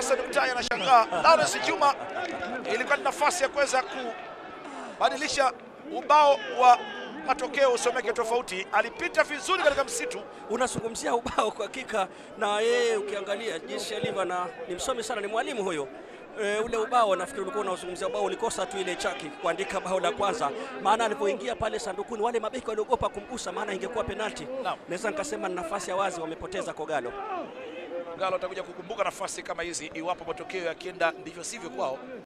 Hassan Mtai anashangaa. Lawrence Juma ilikuwa ni nafasi ya kuweza kubadilisha ubao wa matokeo usomeke tofauti. Alipita vizuri katika msitu. Unazungumzia ubao kwa hakika, na yeye ukiangalia jinsi alivyo, na ni msomi sana, ni mwalimu huyo. Ule ubao nafikiri ulikuwa unazungumzia ubao, ulikosa tu ile chaki kuandika bao la kwanza, maana alipoingia pale sandukuni wale mabeki waliogopa kumgusa, maana ingekuwa penalti. Naweza nikasema ni nafasi ya wazi wamepoteza Kogalo. Kogalo atakuja kukumbuka nafasi kama hizi iwapo matokeo yakienda ndivyo sivyo kwao.